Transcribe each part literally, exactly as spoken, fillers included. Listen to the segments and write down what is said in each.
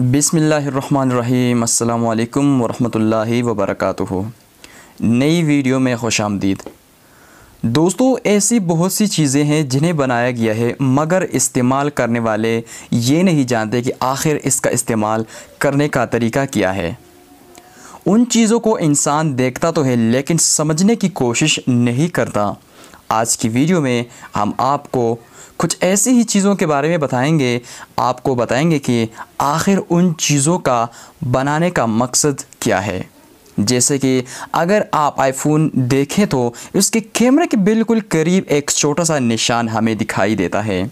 बिस्मिल्लाहिर्रहमानिर्रहीम अस्सलामुअलैकुम वरहमतुल्लाहि वबरकातुहू। नई वीडियो में खुशामदीद। दोस्तों, ऐसी बहुत सी चीज़ें हैं जिन्हें बनाया गया है मगर इस्तेमाल करने वाले ये नहीं जानते कि आखिर इसका इस्तेमाल करने का तरीका क्या है। उन चीज़ों को इंसान देखता तो है लेकिन समझने की कोशिश नहीं करता। आज की वीडियो में हम आपको कुछ ऐसी ही चीज़ों के बारे में बताएंगे। आपको बताएंगे कि आखिर उन चीज़ों का बनाने का मकसद क्या है। जैसे कि अगर आप आईफोन देखें तो उसके कैमरे के बिल्कुल करीब एक छोटा सा निशान हमें दिखाई देता है।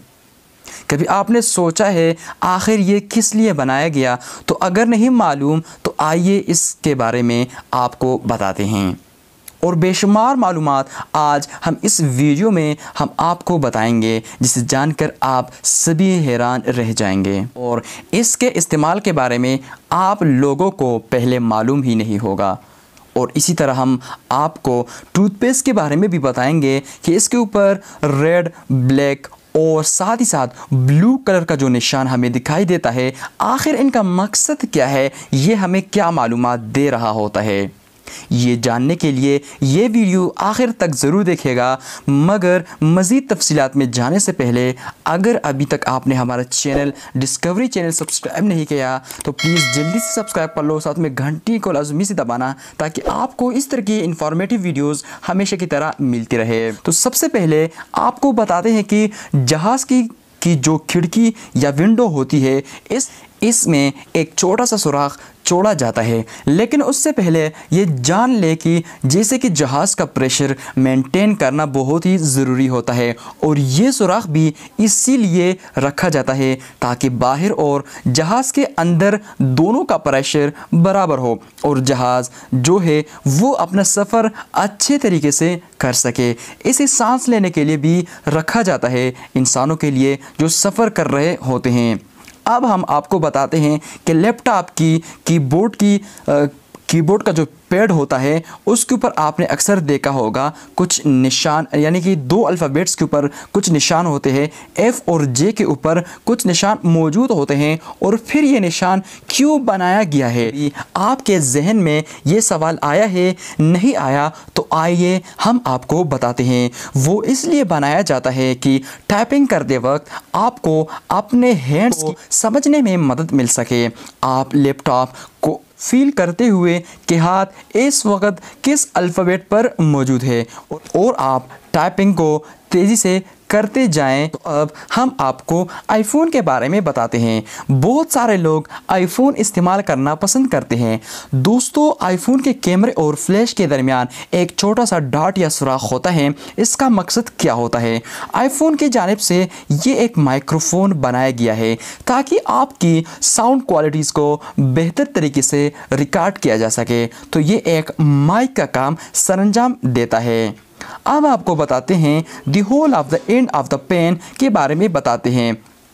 कभी आपने सोचा है आखिर ये किस लिए बनाया गया? तो अगर नहीं मालूम तो आइए इसके बारे में आपको बताते हैं और बेशुमार मालूमात आज हम इस वीडियो में हम आपको बताएंगे जिसे जानकर आप सभी हैरान रह जाएंगे। और इसके इस्तेमाल के बारे में आप लोगों को पहले मालूम ही नहीं होगा। और इसी तरह हम आपको टूथपेस्ट के बारे में भी बताएंगे कि इसके ऊपर रेड, ब्लैक और साथ ही साथ ब्लू कलर का जो निशान हमें दिखाई देता है, आखिर इनका मकसद क्या है, ये हमें क्या मालूमात दे रहा होता है। ये जानने के लिए ये वीडियो आखिर तक ज़रूर देखिएगा। मगर मज़ीद तफसीलात में जाने से पहले अगर अभी तक आपने हमारा चैनल डिस्कवरी चैनल सब्सक्राइब नहीं किया तो प्लीज़ जल्दी से सब्सक्राइब कर लो, साथ में घंटी को लाजमी से दबाना ताकि आपको इस तरह की इंफॉर्मेटिव वीडियोस हमेशा की तरह मिलती रहे। तो सबसे पहले आपको बताते हैं कि जहाज़ की की जो खिड़की या विंडो होती है, इस इसमें एक छोटा सा सुराख छोड़ा जाता है। लेकिन उससे पहले ये जान ले कि जैसे कि जहाज़ का प्रेशर मेंटेन करना बहुत ही ज़रूरी होता है और ये सुराख भी इसीलिए रखा जाता है ताकि बाहर और जहाज़ के अंदर दोनों का प्रेशर बराबर हो और जहाज़ जो है वो अपना सफ़र अच्छे तरीके से कर सके। इसे सांस लेने के लिए भी रखा जाता है इंसानों के लिए जो सफ़र कर रहे होते हैं। अब हम आपको बताते हैं कि लैपटॉप की कीबोर्ड की कीबोर्ड का जो पैड होता है उसके ऊपर आपने अक्सर देखा होगा कुछ निशान, यानी कि दो अल्फ़ाबेट्स के ऊपर कुछ निशान होते हैं। एफ़ और जे के ऊपर कुछ निशान मौजूद होते हैं और फिर ये निशान क्यों बनाया गया है? आपके जहन में ये सवाल आया है? नहीं आया तो आइए हम आपको बताते हैं। वो इसलिए बनाया जाता है कि टाइपिंग करते वक्त आपको अपने हैंड्स को समझने में मदद मिल सके। आप लैपटॉप को फील करते हुए कि हाथ इस वक्त किस अल्फ़ाबेट पर मौजूद है और आप टाइपिंग को तेज़ी से करते जाएं। तो अब हम आपको आईफोन के बारे में बताते हैं। बहुत सारे लोग आईफोन इस्तेमाल करना पसंद करते हैं। दोस्तों, आईफोन के कैमरे और फ्लैश के दरमियान एक छोटा सा डॉट या सुराख होता है। इसका मकसद क्या होता है? आईफोन की जानिब से ये एक माइक्रोफोन बनाया गया है ताकि आपकी साउंड क्वालिटीज़ को बेहतर तरीके से रिकॉर्ड किया जा सके। तो ये एक माइक का काम सरंजाम देता है। अब आपको बताते हैं the hole of the end of the pen के बारे में बताते हैं।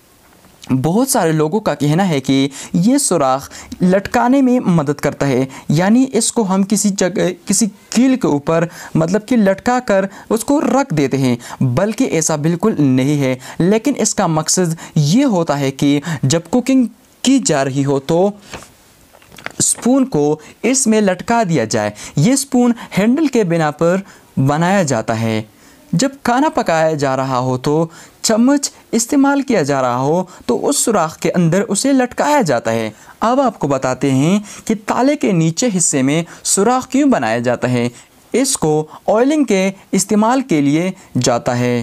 बहुत सारे लोगों का कहना है कि ये सुराख लटकाने में मदद करता है, यानी इसको हम किसी जगह किसी कील के ऊपर मतलब कि लटका कर उसको रख देते हैं, बल्कि ऐसा बिल्कुल नहीं है। लेकिन इसका मकसद ये होता है कि जब कुकिंग की जा रही हो तो स्पून को इसमें लटका दिया जाए। ये स्पून हैंडल के बिना पर बनाया जाता है। जब खाना पकाया जा रहा हो तो चम्मच इस्तेमाल किया जा रहा हो तो उस सुराख के अंदर उसे लटकाया जाता है। अब आपको बताते हैं कि ताले के नीचे हिस्से में सुराख क्यों बनाया जाता है। इसको ऑयलिंग के इस्तेमाल के लिए जाता है,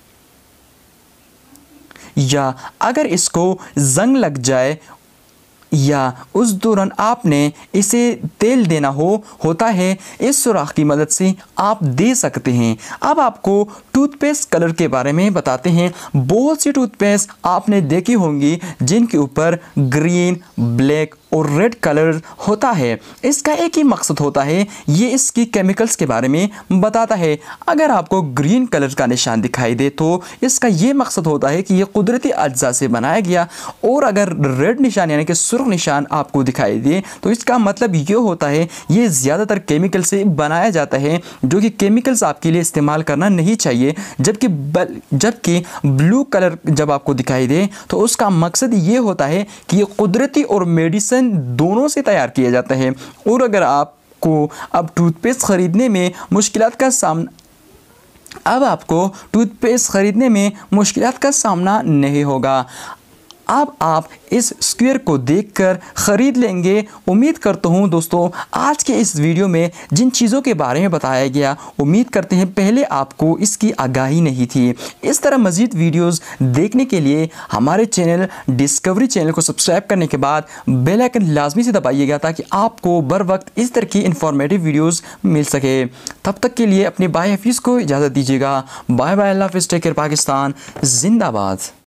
या अगर इसको जंग लग जाए या उस दौरान आपने इसे तेल देना हो होता है, इस सुराख की मदद से आप दे सकते हैं। अब आपको टूथपेस्ट कलर के बारे में बताते हैं। बहुत सी टूथपेस्ट आपने देखी होंगी जिनके ऊपर ग्रीन, ब्लैक और रेड कलर होता है। इसका एक ही मकसद होता है, ये इसकी केमिकल्स के बारे में बताता है। अगर आपको ग्रीन कलर का निशान दिखाई दे तो इसका ये मकसद होता है कि ये कुदरती अज्जा से बनाया गया, और अगर रेड निशान यानी कि सुर्ख सुर्ख निशान आपको दिखाई दे तो इसका मतलब ये होता है ये ज़्यादातर केमिकल से बनाया जाता है, जो कि केमिकल्स आपके लिए इस्तेमाल करना नहीं चाहिए। जबकि जबकि ब्लू कलर जब आपको दिखाई दे तो उसका मकसद ये होता है कि ये कुदरती और मेडिसिन दोनों से तैयार किया जाता है। और अगर आपको अब टूथपेस्ट ख़रीदने में मुश्किलात का सामना अब आपको टूथपेस्ट ख़रीदने में मुश्किलात का सामना नहीं होगा। अब आप इस स्क्वायर को देखकर ख़रीद लेंगे। उम्मीद करता हूँ दोस्तों आज के इस वीडियो में जिन चीज़ों के बारे में बताया गया, उम्मीद करते हैं पहले आपको इसकी आगाही नहीं थी। इस तरह मज़ीद वीडियोस देखने के लिए हमारे चैनल डिस्कवरी चैनल को सब्सक्राइब करने के बाद बेल आइकन लाजमी से दबाइएगा ताकि आपको बर वक्त इस तरह की इंफॉर्मेटिव वीडियोज़ मिल सके। तब तक के लिए अपने बाय हफीज़ को इजाज़त दीजिएगा। बाय बाय, अल्लाह हाफ़िज़, टेक केयर, पाकिस्तान जिंदाबाद।